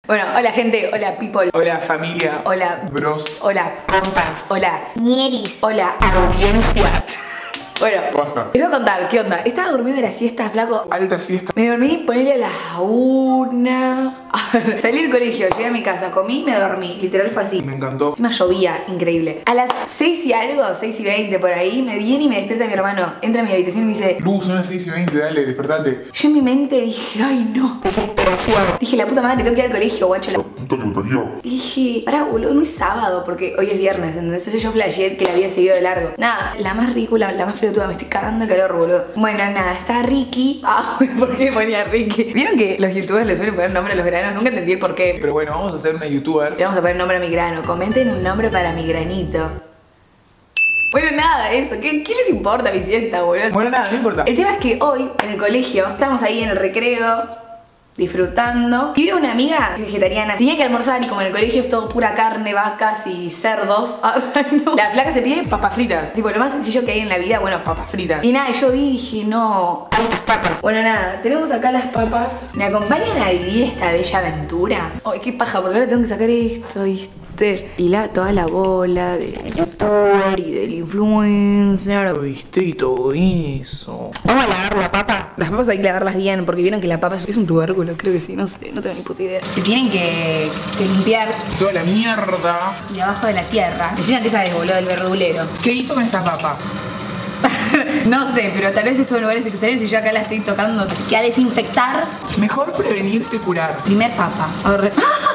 Bueno, hola gente, hola people. Hola familia. Hola bros. Hola compas. Hola ñeris. Hola audiencia. Bueno, Basta. les voy a contar, ¿qué onda? Estaba durmiendo de la siesta, flaco. Alta siesta. Me dormí, ponele a las 1. Salí del colegio, llegué a mi casa, comí y me dormí. Literal fue así. Me encantó. Encima llovía, increíble. A las 6 y algo, 6 y 20 por ahí, me viene y me despierta mi hermano. Entra a mi habitación y me dice... Luz, son las 6:20, dale, despertate. Yo en mi mente dije, ay no, desesperación. Dije, la puta madre, tengo que ir al colegio, guacho. Puta que parió. Y dije, pará, boludo, no es sábado, porque hoy es viernes, entonces yo flasheé que la había seguido de largo. Nada, la más ridícula, la más pelotuda, me estoy cagando de calor, boludo. Bueno, nada, está Ricky. Ah, ¿por qué ponía Ricky? ¿Vieron que los youtubers le suelen poner nombre a los granos? Nunca entendí el por qué. Pero bueno, vamos a hacer una youtuber. Le vamos a poner nombre a mi grano. Comenten un nombre para mi granito. Bueno, nada, eso. ¿Qué les importa mi siesta, boludo? Bueno, nada, no importa. El tema es que hoy, en el colegio, estamos ahí en el recreo, disfrutando. Y veo una amiga vegetariana. Tenía que almorzar y como en el colegio es todo pura carne, vacas y cerdos. Ay, no. La flaca se pide papas fritas. Tipo, lo más sencillo que hay en la vida, bueno, papas fritas. Y nada, yo vi y dije, no, tantas papas. Bueno, nada, tenemos acá las papas. ¿Me acompañan a vivir esta bella aventura? Ay, qué paja, porque ahora tengo que sacar esto, ¿viste? Y toda la bola del youtuber y del influencer, ¿Viste? Y todo eso. Vamos a lavar la papa. Las papas hay que lavarlas bien porque vieron que la papa es un tubérculo, creo que sí, no sé, no tengo ni puta idea. Se tienen que limpiar Toda la mierda. de abajo de la tierra. Encima, ¿qué sabes, boludo, del verdulero? ¿Qué hizo con esta papa? No sé, pero tal vez esto en lugares extraños y yo acá la estoy tocando. Así que a desinfectar. Mejor prevenir que curar. Primer papa. A ver.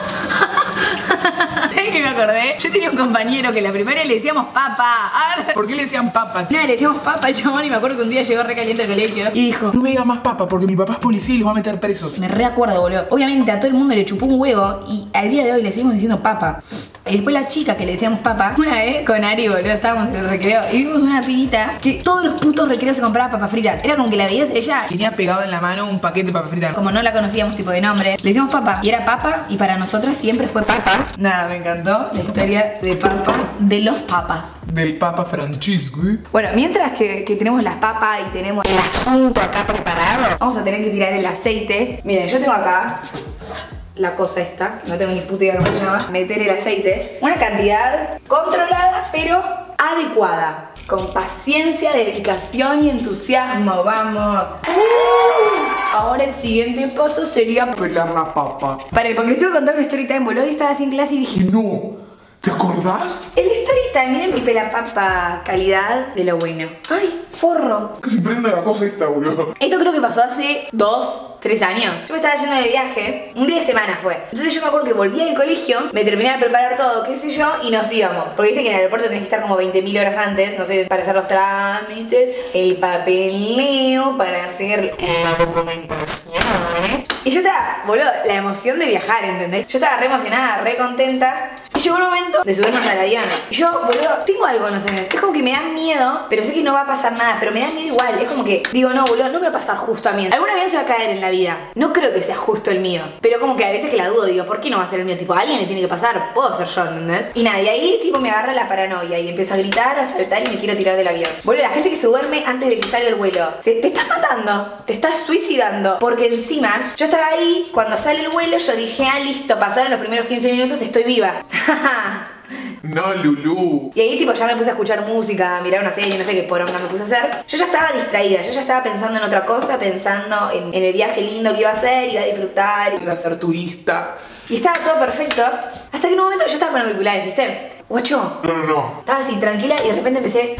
¿Sabes qué me acordé? Yo tenía un compañero que en la primaria le decíamos papa. ¿Por qué le decían papa? Nada, le decíamos papa al chabón y me acuerdo que un día llegó recaliente al colegio y dijo... No me digas más papa porque mi papá es policía y los va a meter presos. Me reacuerdo, boludo. Obviamente a todo el mundo le chupó un huevo y al día de hoy le seguimos diciendo papa. Y después la chica que le decíamos papa, una vez con Ari, boludo, estábamos en el recreo y vimos una pibita que todos los putos recreos se compraba papas fritas. Era como que la veías ella... Tenía pegado en la mano un paquete de papas fritas. Como no la conocíamos tipo de nombre, le decíamos papa. Y era papa y para nosotras siempre fue papa. Nada, me encantó la historia de papa, de los papas. Del Papa Francisco. Bueno, mientras que tenemos las papas y tenemos el asunto acá preparado, vamos a tener que tirar el aceite. Miren, yo tengo acá la cosa esta, que no tengo ni puta idea cómo se llama. Meter el aceite. Una cantidad controlada, pero adecuada. Con paciencia, dedicación y entusiasmo. Vamos. Ahora el siguiente paso sería... Pelar la papa. Para, porque les tengo que contar una story time, boludo. Y estaba así en clase y dije... Y no. ¿Te acordás? El story time, miren mi pelapapa, calidad de lo bueno. Ay, forro. Casi prende la cosa esta, boludo. Esto creo que pasó hace 2, 3 años. Yo me estaba yendo de viaje, un día de semana fue. Entonces yo me acuerdo que volví del colegio, me terminé de preparar todo, qué sé yo, y nos íbamos. Porque viste que en el aeropuerto tenés que estar como 20.000 horas antes, no sé, para hacer los trámites, el papeleo, para hacer la documentación. Y yo estaba, boludo, la emoción de viajar, ¿entendés? Yo estaba re emocionada, re contenta. Y llegó el momento de subirnos al avión. Y yo, boludo, tengo algo con los aviones. Es como que me da miedo, pero sé que no va a pasar nada. Pero me da miedo igual. Es como que digo, no, boludo, no me va a pasar justo a mí. Algún avión se va a caer en la vida. No creo que sea justo el mío. Pero como que a veces que la dudo, digo, ¿por qué no va a ser el mío? Tipo, a alguien le tiene que pasar. Puedo ser yo, ¿entendés? Y nada, y ahí tipo me agarra la paranoia. Y empiezo a gritar, a saltar y me quiero tirar del avión. Boludo, la gente que se duerme antes de que salga el vuelo. Te estás matando. Te estás suicidando. Porque encima, yo estaba ahí, cuando sale el vuelo, yo dije, ah, listo, pasaron los primeros 15 minutos, estoy viva. No, Lulú. Y ahí tipo ya me puse a escuchar música, a mirar una serie, no sé qué poronga me puse a hacer. Yo ya estaba distraída, yo ya estaba pensando en otra cosa, pensando en el viaje lindo que iba a hacer, iba a disfrutar. Iba a ser turista. Y estaba todo perfecto, hasta que en un momento yo estaba con auriculares, ¿viste? Guacho, No. estaba así tranquila y de repente empecé...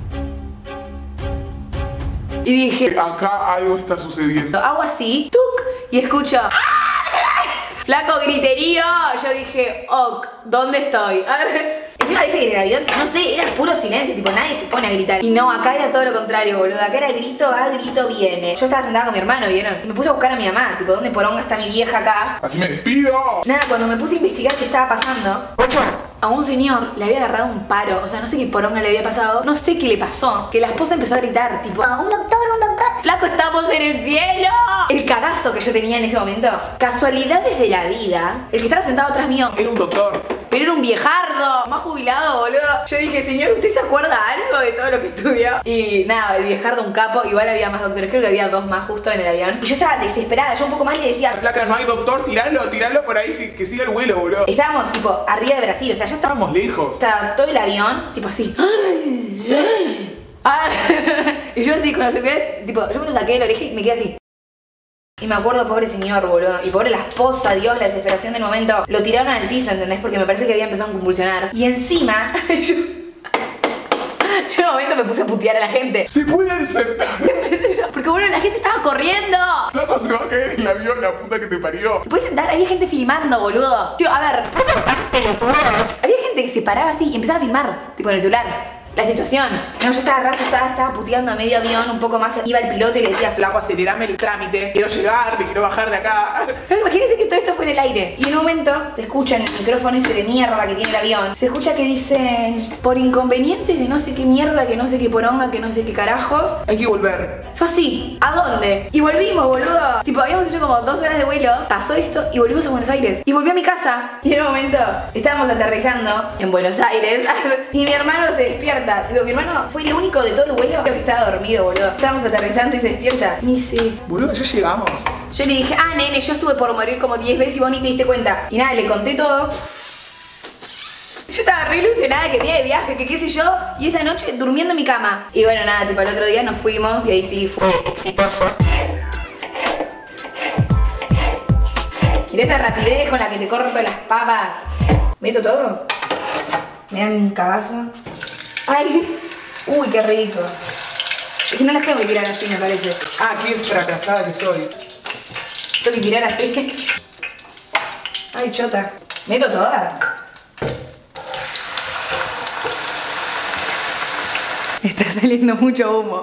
Y dije... Acá algo está sucediendo. Hago así, tuk, y escucho... Flaco griterío. Yo dije, ok, ¿dónde estoy? A ver. Encima viste que en el avión, no sé, era puro silencio, tipo nadie se pone a gritar. Y no, acá era todo lo contrario, boludo. Acá era grito va, grito viene. Yo estaba sentada con mi hermano, ¿vieron? Y me puse a buscar a mi mamá, tipo, ¿dónde poronga está mi vieja acá? Así me despido. Nada, cuando me puse a investigar qué estaba pasando, a un señor le había agarrado un paro. O sea, no sé qué poronga le había pasado. No sé qué le pasó. Que la esposa empezó a gritar, tipo, Un doctor, un doctor. ¡Flaco, estamos en el cielo! El cagazo que yo tenía en ese momento. Casualidades de la vida. El que estaba sentado atrás mío Era un doctor. Pero era un viejardo, más jubilado, boludo. Yo dije, señor, ¿usted se acuerda algo de todo lo que estudió? Y nada, el viejardo, un capo. Igual había más doctores, creo que había 2 más justo en el avión. Y yo estaba desesperada, yo un poco más le decía, Flaca, no hay doctor, tiralo por ahí, que siga el vuelo, boludo. estábamos tipo arriba de Brasil, o sea, ya Estábamos lejos. estaba todo el avión, tipo así. Y yo así, con los auriculares, tipo, yo me lo saqué de la oreja y me quedé así. Y me acuerdo, pobre señor, boludo. Y pobre la esposa, Dios, la desesperación del momento. Lo tiraron al piso, ¿entendés? Porque me parece que había empezado a convulsionar. Y encima, yo en un momento me puse a putear a la gente. Se pueden sentar. Empecé yo, porque boludo, la gente estaba corriendo. Flaco, se va a caer en el avión, la puta que te parió. ¿Te puedes sentar? Había gente filmando, boludo. Tío, a ver, había gente que se paraba así y empezaba a filmar, tipo en el celular. La situación. No, yo estaba re asustada, estaba puteando a medio avión, un poco más. Iba el piloto y le decía, Flaco, acelerame el trámite. Quiero llegar, te quiero bajar de acá. pero imagínense que todo esto fue en el aire. Y en un momento se escucha en el micrófono ese de mierda que tiene el avión. Se escucha que dicen, por inconvenientes de no sé qué mierda, que no sé qué poronga, que no sé qué carajos. Hay que volver. Yo así, ¿a dónde? Y volvimos, boludo. Tipo, habíamos hecho como 2 horas de vuelo. Pasó esto y volvimos a Buenos Aires. Y volví a mi casa. Y en un momento estábamos aterrizando en Buenos Aires. Y mi hermano se despierta. Digo, mi hermano fue el único de todo el vuelo que estaba dormido, boludo. Estábamos aterrizando y se despierta. Y me dice, Boludo, ya llegamos. yo le dije, nene, yo estuve por morir como 10 veces y vos ni te diste cuenta. Y nada, le conté todo. Yo estaba re ilusionada que venía de viaje, que qué sé yo, y esa noche durmiendo en mi cama. Y bueno, nada, tipo, el otro día nos fuimos y ahí sí fue exitoso. Mirá esa rapidez con la que te corto las papas. ¿Meto todo? Me dan un cagazo. ¡Ay! ¡Uy, qué rico! Es que no las tengo que tirar así, me parece. Ah, qué fracasada que soy. Tengo que tirar así. Ay, chota. ¿Meto todas? Está saliendo mucho humo.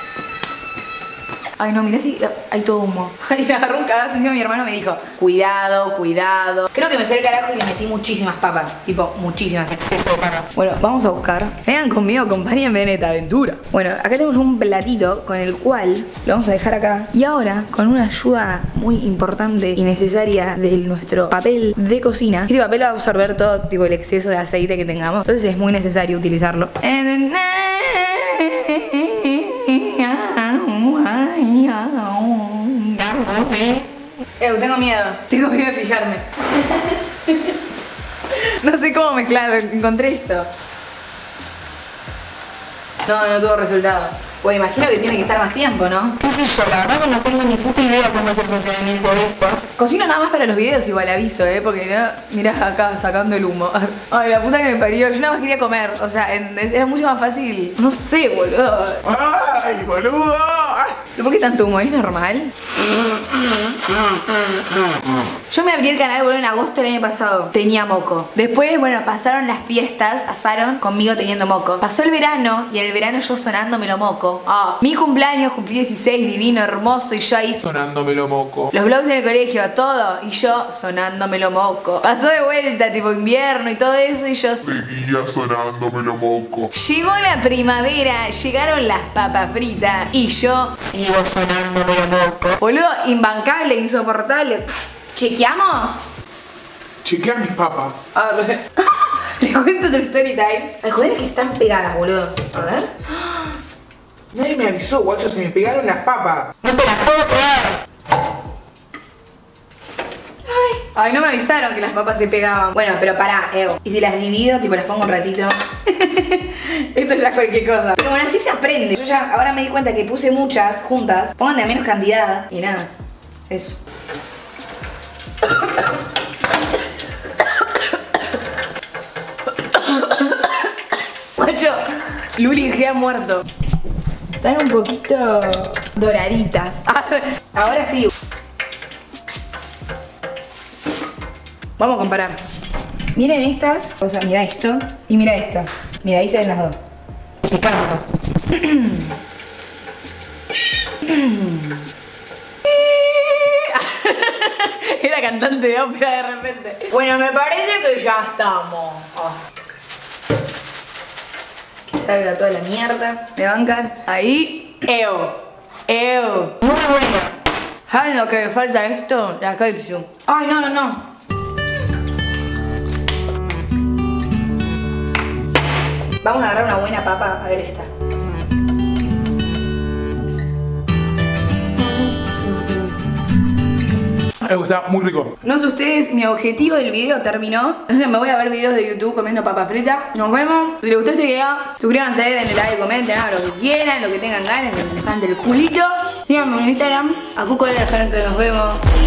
Ay, no, mirá si hay todo humo. Ay, me agarró un cagazo encima. Mi hermano me dijo, cuidado, cuidado. Creo que me fui al carajo y le metí muchísimas papas. Tipo, muchísimas, exceso de papas. Bueno, vamos a buscar. Vengan conmigo, acompáñenme en esta aventura. Bueno, acá tenemos un platito con el cual lo vamos a dejar acá. Y ahora, con una ayuda muy importante y necesaria de nuestro papel de cocina, este papel va a absorber todo tipo el exceso de aceite que tengamos. Entonces es muy necesario utilizarlo. Tengo miedo de fijarme. No sé cómo mezclar, encontré esto. No tuvo resultado. Pues imagino que tiene que estar más tiempo, ¿no? ¿Qué sé yo? La verdad que no tengo ni puta idea cómo es el funcionamiento de esto. Cocino nada más para los videos, igual aviso, porque no, mirá acá sacando el humo. Ay, la puta que me parió. Yo nada más quería comer, o sea, era mucho más fácil. No sé, boludo. ¡Ay, boludo! ¿Pero por qué tanto humo? ¿Es normal? Yo me abrí el canal, boludo, en agosto del año pasado. Tenía moco. Después, bueno, pasaron las fiestas, pasaron conmigo teniendo moco. Pasó el verano y en el verano yo sonándomelo moco. Mi cumpleaños, cumplí 16, divino, hermoso, y yo ahí Sonándomelo moco. los vlogs en el colegio, todo, y yo sonándomelo moco. Pasó de vuelta, tipo invierno y todo eso, y yo Seguía sonándomelo moco. llegó la primavera, llegaron las papas fritas, y yo Sigo sonándome lo moco. boludo, imbancable, insoportable. ¿Chequeamos? Chequea mis papas. A ver. Les cuento otro story time. Ay, joder, que están pegadas, boludo. A ver. Nadie me avisó, guacho, se me pegaron las papas. No te las puedo creer. Ay, no me avisaron que las papas se pegaban. Bueno, pero pará, y si las divido, tipo las pongo un ratito. Esto ya es cualquier cosa. Pero bueno, así se aprende. Yo ya ahora me di cuenta que puse muchas juntas. Pongan de a menos cantidad. Y nada, eso. Macho, Luli ha muerto. Están un poquito doraditas. Ahora sí. Vamos a comparar. Miren estas. O sea, mira esto y mira esto. Mira, ahí se ven las dos. Picando. Era cantante de ópera de repente. Bueno, me parece que ya estamos. Que salga toda la mierda. Me bancan. Ahí. Eo. Muy buena. ¿Saben lo que me falta a esto? La ketchup. Ay, no. Vamos a agarrar una buena papa. A ver esta. Está muy rico. No sé ustedes, mi objetivo del video terminó. Entonces me voy a ver videos de YouTube comiendo papa frita. Nos vemos. Si les gustó este video, suscríbanse, denle like, comenten, hagan lo que quieran, lo que tengan ganas, lo que se cante el culito. Síganme en Instagram, a Cuco de la gente. Nos vemos.